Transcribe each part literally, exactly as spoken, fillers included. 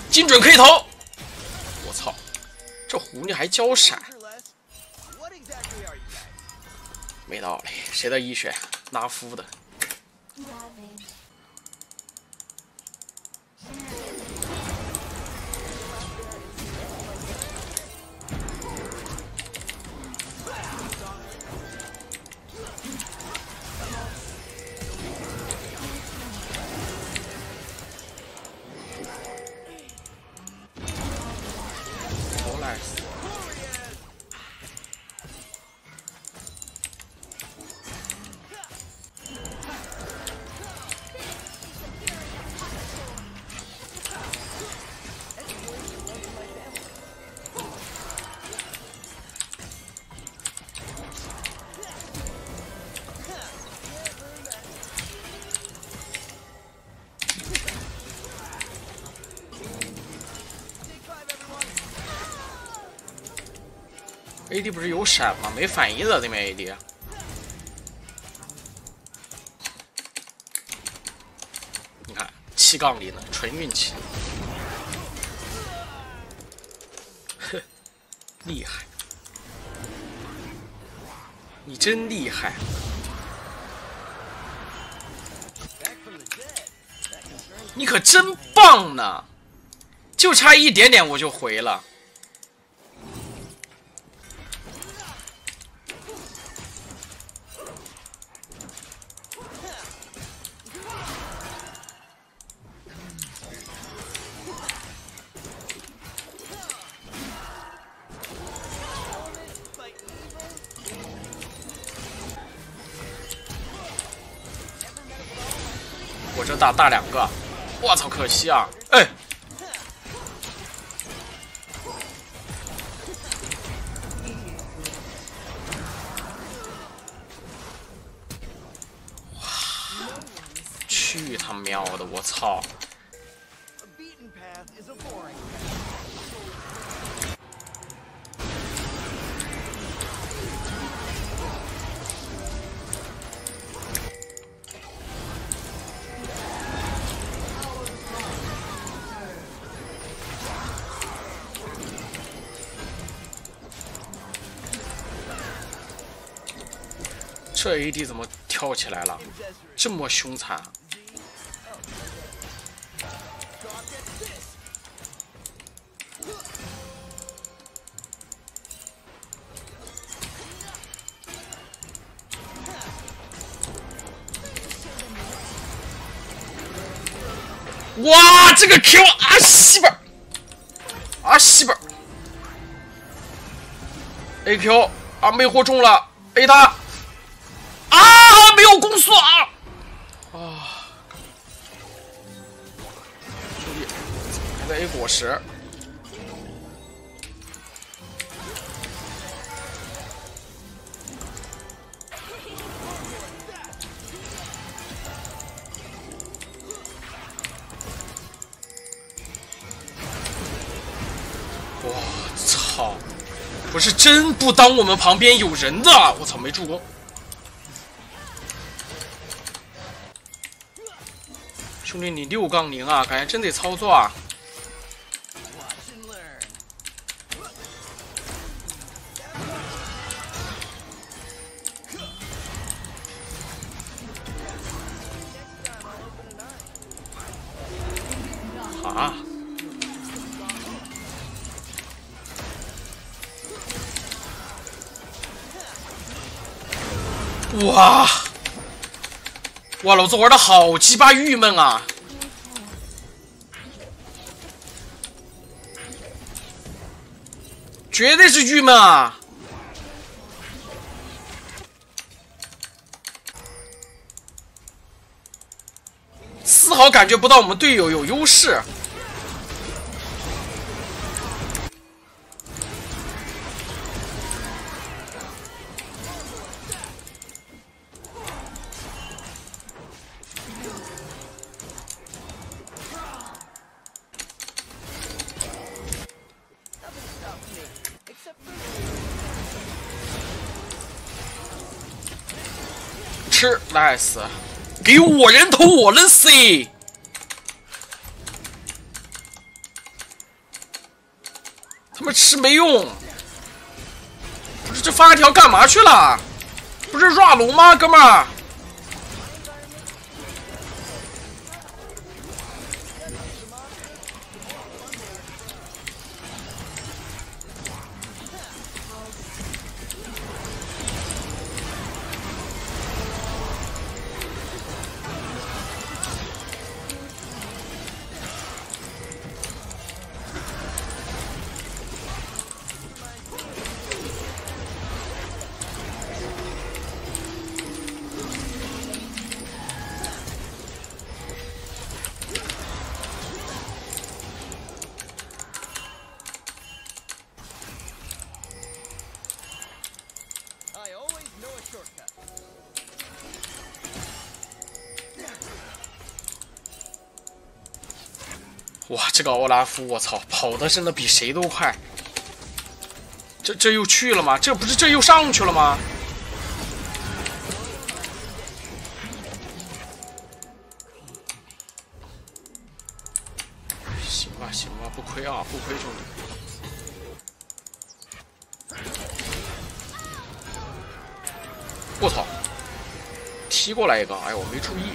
精准可以投。我操，这狐狸还交闪，没道理。谁的一血？拉夫的。 A D 不是有闪吗？没反应的对面 A D。你看七杠里呢，纯运气。哼，厉害！你真厉害！你可真棒呢！就差一点点我就回了。 我这打大两个，我操，可惜啊！哎，哇，去他喵的！我操！这 A D 怎么跳起来了？这么凶残！哇，这个 Q 啊西本，啊西本 ，A Q 啊魅惑中了 ，A 他。 啊！没有攻速啊！啊！兄弟，还在 A 果实。我操！我是真不当我们旁边有人的，我操，没助攻。 兄弟，你六杠零啊，感觉真得操作啊！啊！哇！ 哇，老子玩的好鸡巴郁闷啊！绝对是郁闷啊！丝毫感觉不到我们队友有优势。吃 ，nice， 给我人头，我能 C。 是没用。不是这发条干嘛去了？不是 run 龙吗，哥们儿？哇，这个奥拉夫，我操，跑的真的比谁都快。这这又去了吗？这不是这又上去了吗？行吧，行吧，不亏啊，不亏，兄弟。我操！踢过来一个，哎，我没注意。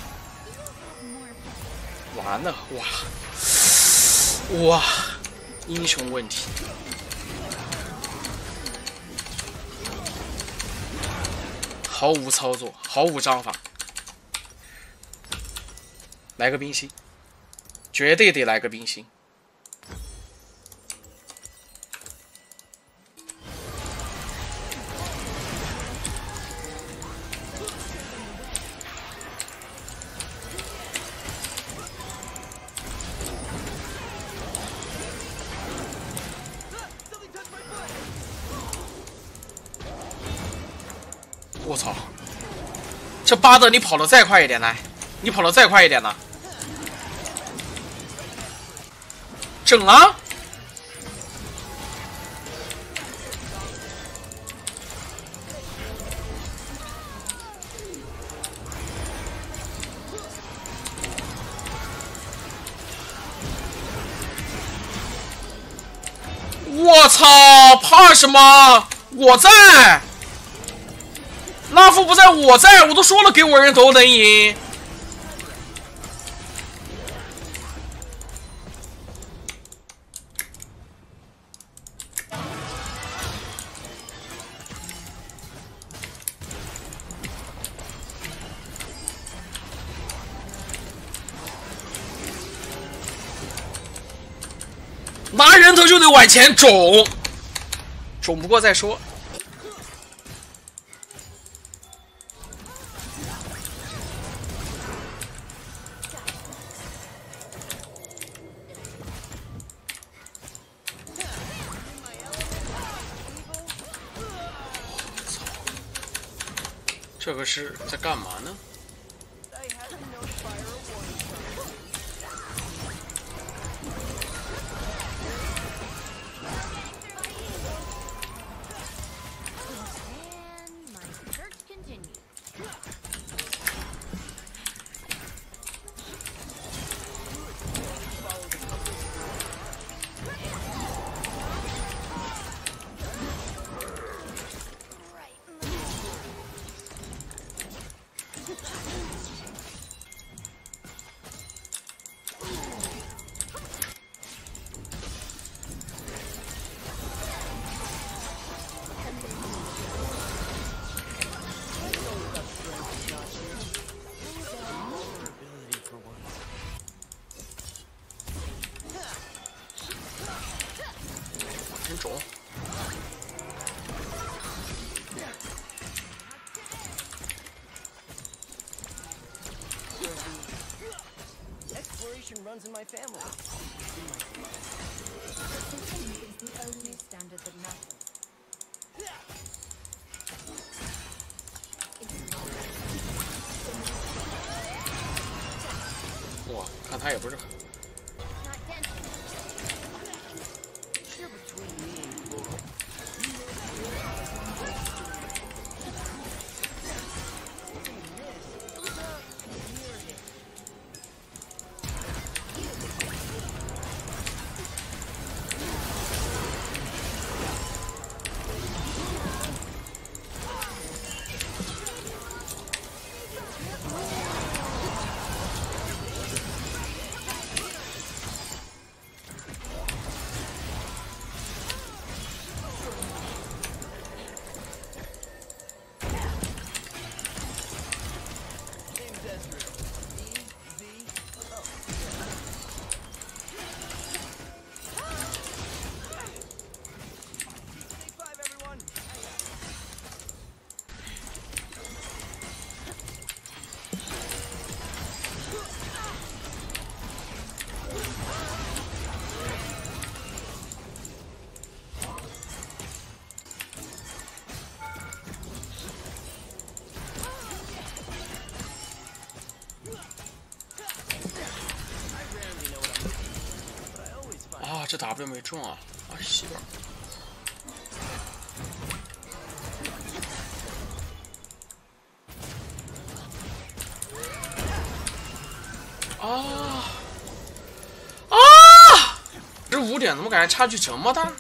完了，哇！哇，英雄问题，毫无操作，毫无章法，来个冰心，绝对得来个冰心。我操！这巴德，你跑得再快一点来，你跑得再快一点呢！整啊！我操！怕什么？我在。拉夫不在，我在，我都说了给我人头能赢。拿人头就得往前肿，肿不过再说。这个是在干嘛呢？真肿。 Runs in my family. Is the only standard that matters. 哇，看他也不是很。 这 W 没中啊！啊，媳妇儿。啊啊！这五点怎么感觉差距这么大？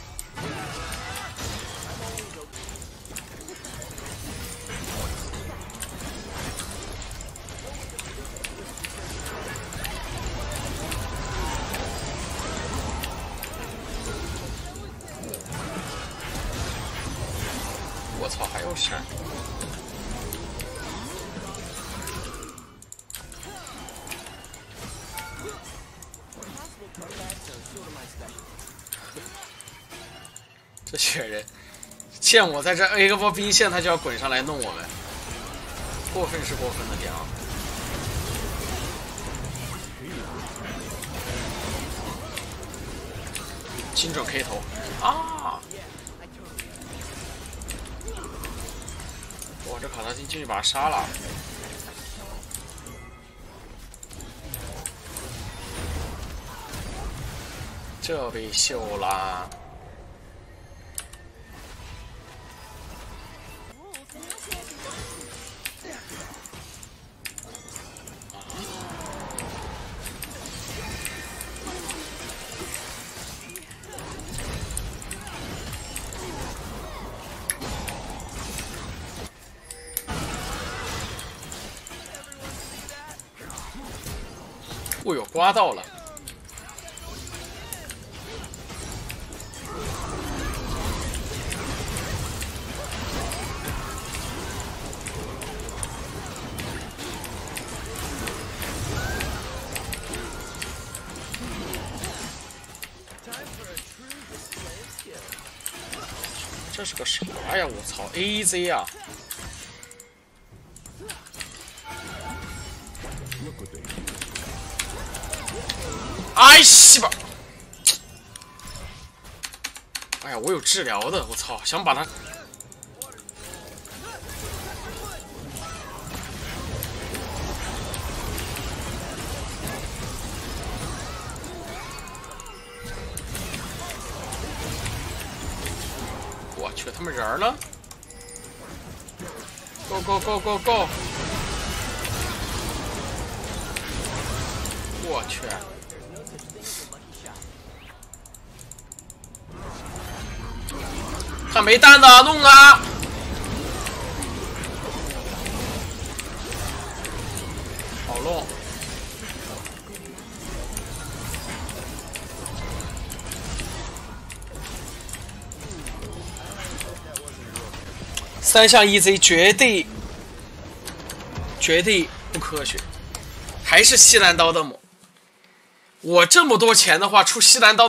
我操，还有闪！这些人见我在这 A 个波兵线，他就要滚上来弄我们，过分是过分的点啊！精准 K 头啊！哇，这卡萨金进去把他杀了。这被秀啦！哦呦，刮到了！这是个啥呀？我操 ！A Z 啊！哎西吧！哎呀，我有治疗的，我操！想把他，我去，他们人呢 ？Go go go go go！ 我去！他没蛋的，弄啊！好弄。三项 E Z 绝对绝对不科学，还是西南刀的猛。我这么多钱的话，出西南刀。